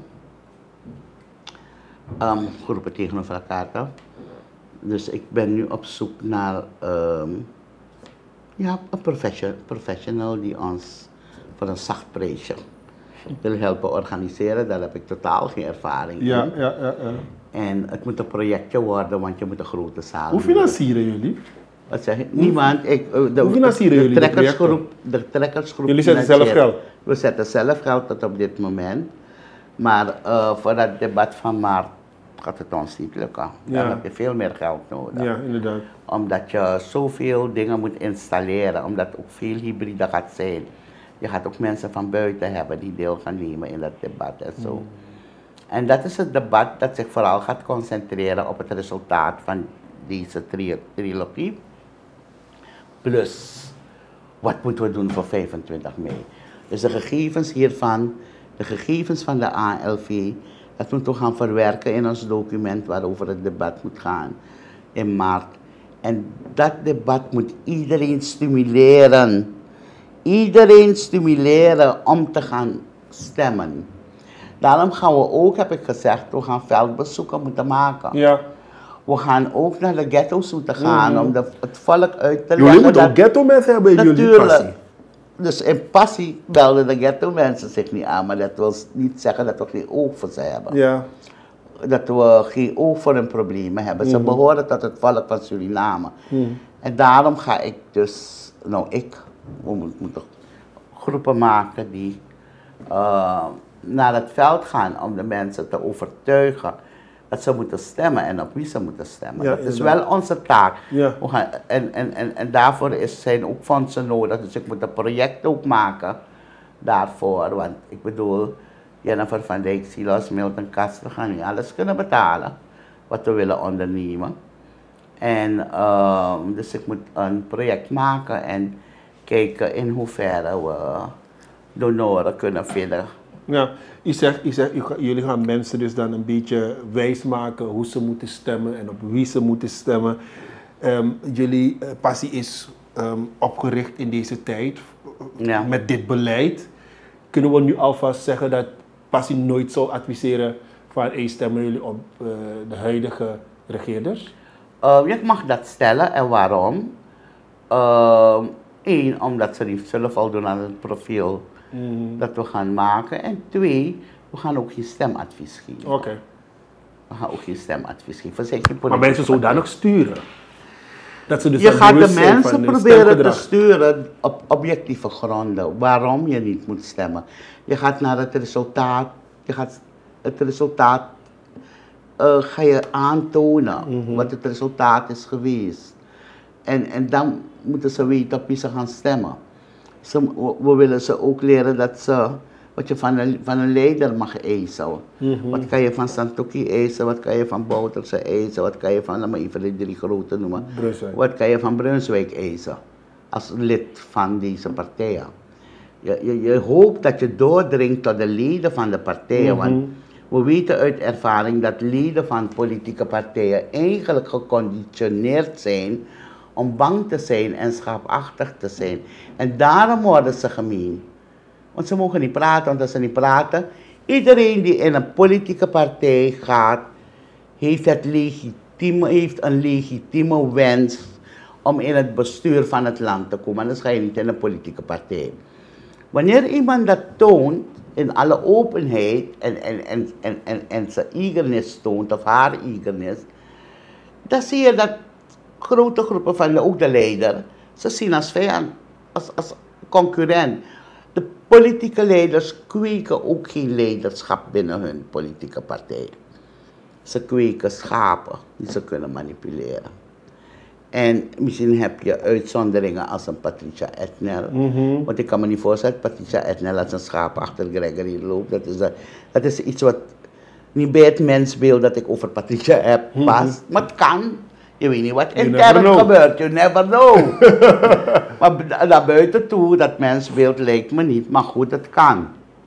Um, groepen tegenover elkaar. Toch? Dus ik ben nu op zoek naar um, ja, een profession, professional die ons voor een zacht prijsje wil helpen organiseren. Daar heb ik totaal geen ervaring ja, in. Ja, ja, ja. En het moet een projectje worden, want je moet een grote zaal. Hoe financieren jullie? Wat zeg je? Niemand. Ik, de, Hoe financieren de, jullie de trekkersgroep, de trekkersgroep. Jullie zetten zelf geld? We zetten zelf geld tot op dit moment. Maar uh, voor dat debat van maart gaat het ons niet lukken. Ja. Dan heb je veel meer geld nodig. Ja, inderdaad. Omdat je zoveel dingen moet installeren, omdat het ook veel hybride gaat zijn. Je gaat ook mensen van buiten hebben die deel gaan nemen in dat debat en zo. Mm. En dat is het debat dat zich vooral gaat concentreren op het resultaat van deze tri trilogie. Plus, wat moeten we doen voor vijfentwintig mei? Dus de gegevens hiervan, de gegevens van de A L V, dat moeten we gaan verwerken in ons document waarover het debat moet gaan in maart. En dat debat moet iedereen stimuleren. Iedereen stimuleren om te gaan stemmen. Daarom gaan we ook, heb ik gezegd, we gaan veldbezoeken moeten maken. Ja. We gaan ook naar de ghetto's moeten gaan mm-hmm. om de, het volk uit te leggen. Jullie moeten ook ghetto mensen hebben in jullie passie. Dus in passie belden de ghetto mensen zich niet aan, maar dat wil niet zeggen dat we geen oog voor ze hebben. Ja. Dat we geen oog voor hun problemen hebben. Mm-hmm. Ze behoren tot het volk van Suriname. Mm-hmm. En daarom ga ik dus, nou ik, we moeten groepen maken die uh, naar het veld gaan om de mensen te overtuigen dat ze moeten stemmen en op wie ze moeten stemmen. Ja, dat is wel onze taak. Ja. We gaan, en, en, en, en daarvoor is, zijn ook fondsen nodig, dus ik moet een project ook maken daarvoor. Want ik bedoel, Jennifer van Dijk, Silas, Milton Castro gaan niet alles kunnen betalen wat we willen ondernemen. En uh, dus ik moet een project maken en kijken in hoeverre we donoren kunnen vinden. Ja, u zegt, u zegt u, jullie gaan mensen dus dan een beetje wijsmaken hoe ze moeten stemmen en op wie ze moeten stemmen. Um, jullie uh, passie is um, opgericht in deze tijd Ja. met dit beleid. Kunnen we nu alvast zeggen dat passie nooit zou adviseren van hey, stemmen jullie op uh, de huidige regeerders? Uh, je mag dat stellen en waarom? Eén, uh, omdat ze niet zullen voldoen aan het profiel mm. dat we gaan maken. En twee, we gaan ook geen stemadvies geven. Oké. Okay. We gaan ook geen stemadvies geven. Geen maar mensen zouden daar nog sturen? Dat ze dus je gaat de mensen proberen te sturen op objectieve gronden. Waarom je niet moet stemmen. Je gaat naar het resultaat. Je gaat het resultaat uh, ga je aantonen. Mm-hmm. Wat het resultaat is geweest. En, en dan moeten ze weten op wie ze gaan stemmen. Ze, we, we willen ze ook leren dat ze, wat je van een, van een leider mag eisen. Mm-hmm. Wat kan je van Santokki eisen, wat kan je van Bouterse eisen, wat kan je van, laat maar even de drie grote noemen. Brunswijk. Wat kan je van Brunswijk eisen, als lid van deze partijen. Je, je, je hoopt dat je doordringt tot de leden van de partijen, mm-hmm. want we weten uit ervaring dat leden van politieke partijen eigenlijk geconditioneerd zijn om bang te zijn en schaapachtig te zijn. En daarom worden ze gemeen. Want ze mogen niet praten, want als ze niet praten, iedereen die in een politieke partij gaat, heeft, het legitieme, heeft een legitieme wens om in het bestuur van het land te komen. Anders ga je niet in een politieke partij. Wanneer iemand dat toont, in alle openheid en, en, en, en, en, en zijn eagerness toont, of haar eagerness, dan zie je dat grote groepen van ook de leider, ze zien als vijand, als, als concurrent. De politieke leiders kweken ook geen leiderschap binnen hun politieke partij. Ze kweken schapen die ze kunnen manipuleren. En misschien heb je uitzonderingen als een Patricia Etnel. Mm-hmm. Want ik kan me niet voorstellen dat Patricia Etnel als een schaap achter Gregory loopt. Dat is, a, dat is iets wat niet bij het mensbeeld dat ik over Patricia heb past. Mm-hmm. Maar het kan. Je weet niet wat intern gebeurt. You never know. Maar naar buiten toe, dat mensbeeld lijkt me niet. Maar goed, het kan.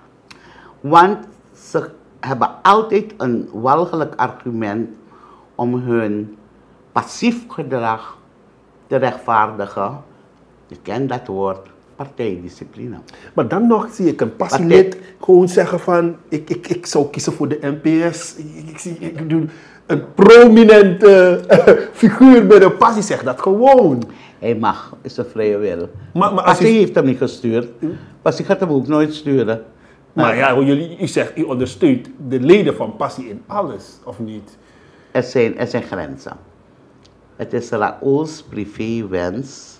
Want ze hebben altijd een walgelijk argument om hun passief gedrag te rechtvaardigen. Je kent dat woord, partijdiscipline. Maar dan nog zie ik een passielid gewoon zeggen van, ik, ik, ik zou kiezen voor de N P S. Ik, ik, zie, ik doe een prominente uh, figuur bij de passie zegt dat gewoon. Hij mag, is een vrije wil. Maar, maar passie u... heeft hem niet gestuurd. Passie gaat hem ook nooit sturen. Maar uh, ja, jullie, u zegt, u ondersteunt de leden van passie in alles, of niet? Er zijn, er zijn grenzen. Het is Raoul's privéwens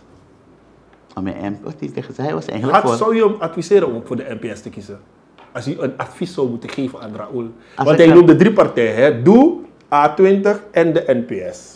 om een N P S te kiezen. Hij was eigenlijk Had, voor... Zou je hem adviseren om voor de N P S te kiezen? Als u een advies zou moeten geven aan Raoul. Als Want hij noemde hem... drie partijen, hè? Doe, A twintig en de N P S.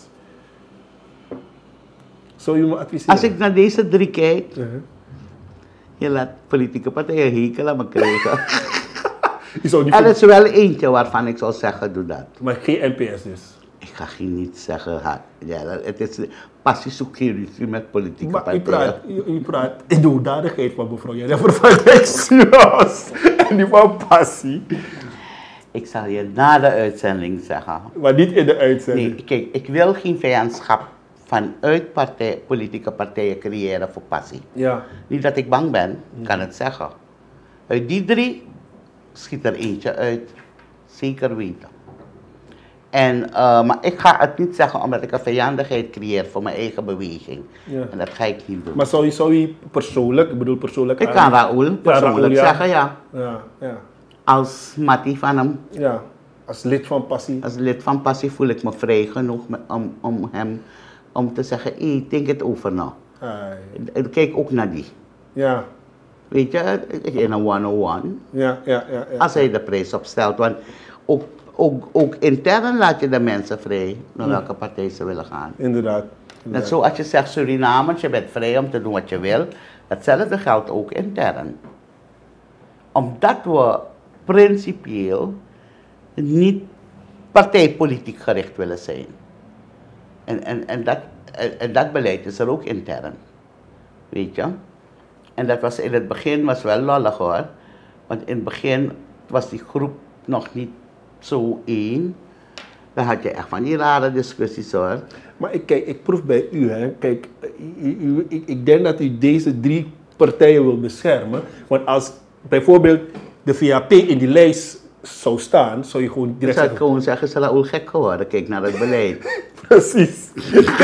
Zou je hem adviseren? Als ik naar deze drie kijk, uh-huh. je laat politieke partijen hekel aan me krijgen. Er is wel eentje waarvan ik zou zeggen, doe dat. Maar geen N P S dus? Ik ga geen niet zeggen, ja, het is passie zoekt geen ruzie met politieke maar partijen. Maar u, u praat in de hoedanigheid van mevrouw Jennifer van Dijk Silas en die van passie. Ik zal je na de uitzending zeggen. Maar niet in de uitzending? Nee, kijk, ik wil geen vijandschap vanuit partij, politieke partijen creëren voor passie. Ja. Niet dat ik bang ben, ik kan het zeggen. Uit die drie schiet er eentje uit, zeker weten. En, uh, maar ik ga het niet zeggen omdat ik een vijandigheid creëer voor mijn eigen beweging. Ja. En dat ga ik niet doen. Maar zou je, zou je persoonlijk, ik bedoel persoonlijk... Ik aan... kan Raoul persoonlijk ja, Raoul, ja. zeggen, ja. Ja, ja. Als Mattie van hem. Ja, als lid van Passie. Als lid van Passie voel ik me vrij genoeg om, om hem om te zeggen, hé, denk het over nou. Hey. Kijk ook naar die. Ja. Weet je, in een honderdéén. Ja, ja, ja, ja. Als hij de prijs opstelt, want ook, ook, ook intern laat je de mensen vrij naar welke ja. partij ze willen gaan. Inderdaad. Net zoals je zegt Surinamers, je bent vrij om te doen wat je wil. Hetzelfde geldt ook intern. Omdat we principieel niet partijpolitiek gericht willen zijn. En, en, en, dat, en, en dat beleid is er ook intern. Weet je? En dat was in het begin was wel lollig hoor. Want in het begin was die groep nog niet zo één. Dan had je echt van die rare discussies hoor. Maar ik, kijk, ik proef bij u, hè. Kijk, u, u, ik, ik denk dat u deze drie partijen wil beschermen. Want als bijvoorbeeld de V A P in die lijst zou staan, zou je gewoon direct zeggen... Ik zou gewoon zeggen, is Raoul gek geworden, kijk naar het beleid. Precies.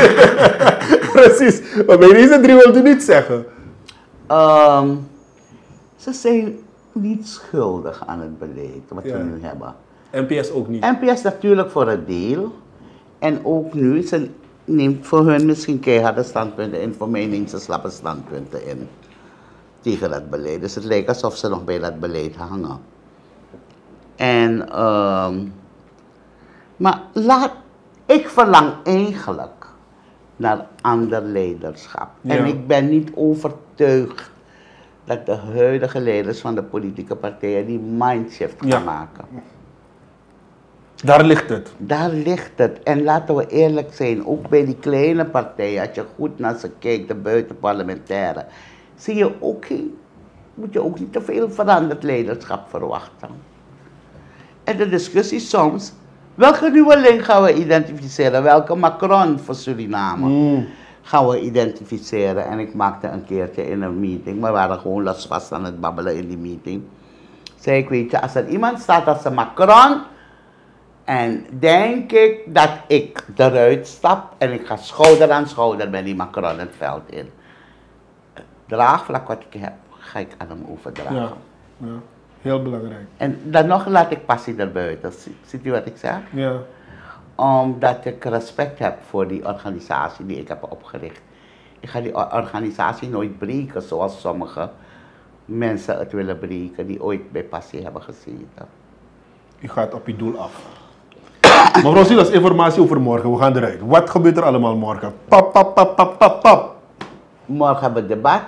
Precies. Maar bij deze drie wil u niet zeggen. Um, ze zijn niet schuldig aan het beleid, wat ja. we nu hebben. N P S ook niet? N P S natuurlijk voor een deel. En ook nu, ze neemt voor hun misschien keiharde standpunten in, voor mij neemt ze slappe standpunten in. Tegen dat beleid. Dus het lijkt alsof ze nog bij dat beleid hangen. En, um, maar laat, ik verlang eigenlijk naar ander leiderschap. Ja. En ik ben niet overtuigd dat de huidige leiders van de politieke partijen die mindshift gaan ja. maken. Daar ligt het. Daar ligt het. En laten we eerlijk zijn, ook bij die kleine partijen, als je goed naar ze kijkt, de buitenparlementaire, zie je ook geen, moet je ook niet te veel veranderd leiderschap verwachten. En de discussie soms, welke nieuwe link gaan we identificeren? Welke Macron voor Suriname mm. gaan we identificeren? En ik maakte een keertje in een meeting, we waren gewoon losvast aan het babbelen in die meeting. Zei ik, weet je, als er iemand staat als een Macron, en denk ik dat ik eruit stap en ik ga schouder aan schouder met die Macron het veld in. Draagvlak wat ik heb, ga ik aan hem overdragen. Ja, ja. Heel belangrijk. En dan nog laat ik passie erbuiten. Ziet u wat ik zeg? Ja. Omdat ik respect heb voor die organisatie die ik heb opgericht. Ik ga die organisatie nooit breken zoals sommige mensen het willen breken die ooit bij passie hebben gezeten. U gaat op je doel af. Mevrouw Silas, informatie over morgen. We gaan eruit. Wat gebeurt er allemaal morgen? Pap, pap, pap, pap, pap, pap. Morgen hebben we debat.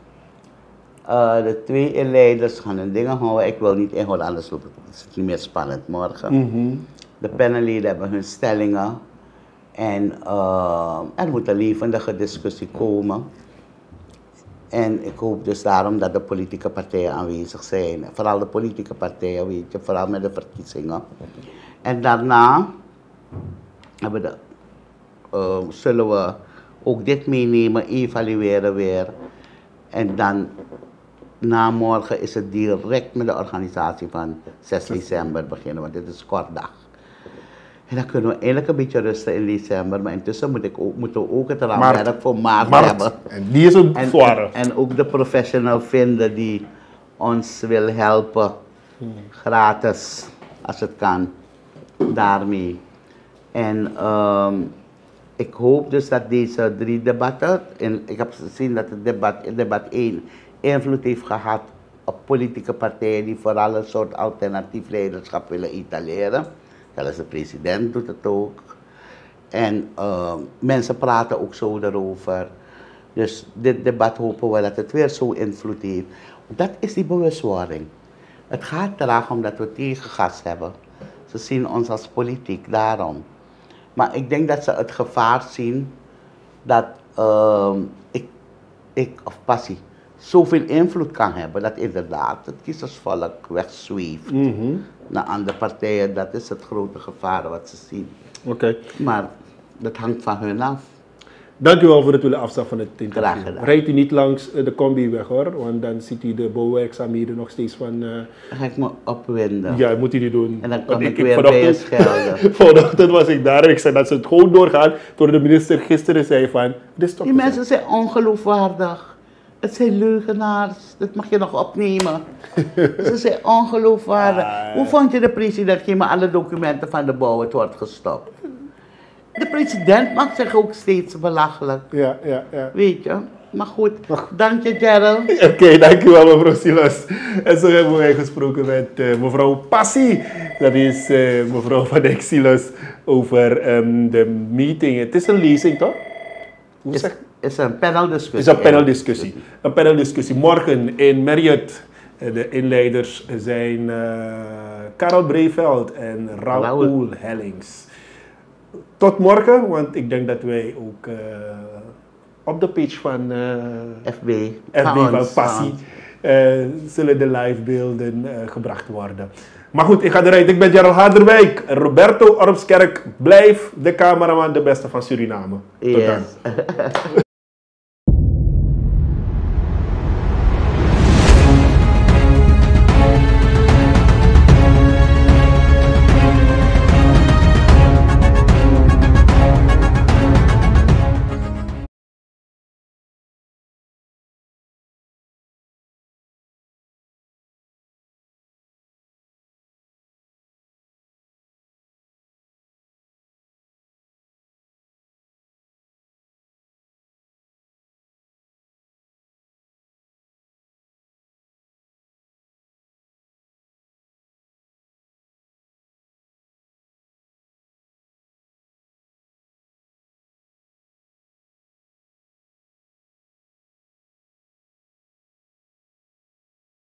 Uh, de twee leiders gaan hun dingen houden. Ik wil niet inhouden, anders wordt het niet meer spannend morgen. Mm-hmm. De panelleden hebben hun stellingen. En uh, er moet een levendige discussie komen. En ik hoop dus daarom dat de politieke partijen aanwezig zijn. Vooral de politieke partijen, weet je, vooral met de verkiezingen. En daarna hebben de, uh, zullen we ook dit meenemen, evalueren weer. En dan na morgen is het direct met de organisatie van zes december beginnen, want dit is een kort dag. En dan kunnen we eigenlijk een beetje rusten in december, maar intussen moet ik ook, moeten we ook het raamwerk voor maart, maart hebben. En die is een zware. En, en ook de professional vinden die ons wil helpen, hmm. gratis, als het kan, daarmee. En um, ik hoop dus dat deze drie debatten, en ik heb gezien dat het debat, debat één invloed heeft gehad op politieke partijen die vooral een soort alternatief leiderschap willen etaleren. Zelfs de president doet het ook. En uh, mensen praten ook zo erover. Dus dit debat hopen we dat het weer zo invloed heeft. Dat is die bewustwording. Het gaat eraag om dat we tegengas hebben. Ze zien ons als politiek, daarom. Maar ik denk dat ze het gevaar zien dat uh, ik, ik, of passie, zoveel invloed kan hebben dat inderdaad het kiezersvolk wegzweeft mm-hmm. naar andere partijen. Dat is het grote gevaar wat ze zien. Oké. Okay. Maar dat hangt van hun af. Dank u wel voor het willen afstaan van het interview. Graag gedaan. Rijdt u niet langs de combi weg hoor, want dan ziet u de bouwwerkzaamheden nog steeds van... Uh... Dan ga ik me opwinden. Ja, moet u die doen. En dan kom ik, ik weer bij je schelden. Vanochtend was ik daar en ik zei dat ze het gewoon doorgaan, door de minister gisteren zei van... Dit is toch die mensen zijn ongeloofwaardig. Het zijn leugenaars, dat mag je nog opnemen. Ze zijn ongeloofwaardig. Ah, Hoe vond je de president? Geef me alle documenten van de bouw, het wordt gestopt. De president maakt zich ook steeds belachelijk. Ja, ja, ja. Weet je? Maar goed, dank je Gerald. Oké, okay, dankjewel mevrouw Silas. En zo hebben wij gesproken met uh, mevrouw Passie. Dat is uh, mevrouw Van Dijk Silas over um, de meeting. Het is een lezing toch? Hoe is, zeg? is een paneldiscussie. Het is een paneldiscussie. Een paneldiscussie morgen in Marriott De inleiders zijn uh, Karel Breveld en Raoul, Raoul Hellings. Tot morgen, want ik denk dat wij ook uh, op de page van uh, F B, F B van Passie uh, zullen de livebeelden uh, gebracht worden. Maar goed, ik ga eruit. Ik ben Gerald Harderwijk. Roberto Ormskerk, blijf de cameraman, de beste van Suriname. Tot yes. dan.